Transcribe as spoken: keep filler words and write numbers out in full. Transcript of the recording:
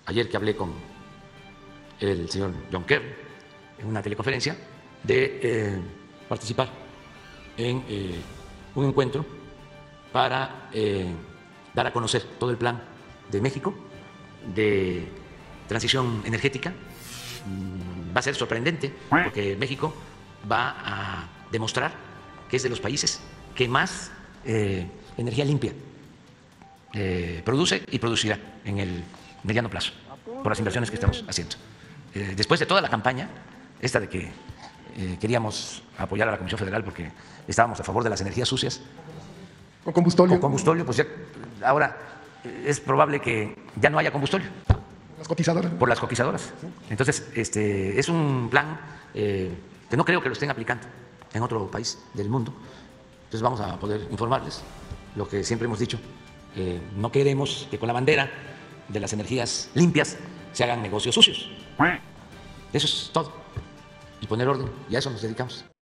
ayer que hablé con el señor John Kerry en una teleconferencia, de eh, participar en eh, un encuentro para eh, dar a conocer todo el plan de México de transición energética. Va a ser sorprendente porque México va a demostrar que es de los países que más eh, energía limpia eh, produce y producirá en el mediano plazo por las inversiones que estamos haciendo. Eh, después de toda la campaña, esta de que eh, queríamos apoyar a la Comisión Federal porque estábamos a favor de las energías sucias, con combustóleo, con combustóleo, pues ya ahora es probable que ya no haya combustóleo. Las cotizadoras. Por las cotizadoras. Entonces, este es un plan eh, que no creo que lo estén aplicando en otro país del mundo. Entonces vamos a poder informarles lo que siempre hemos dicho. Eh, no queremos que con la bandera de las energías limpias se hagan negocios sucios. Eso es todo. Y poner orden. Y a eso nos dedicamos.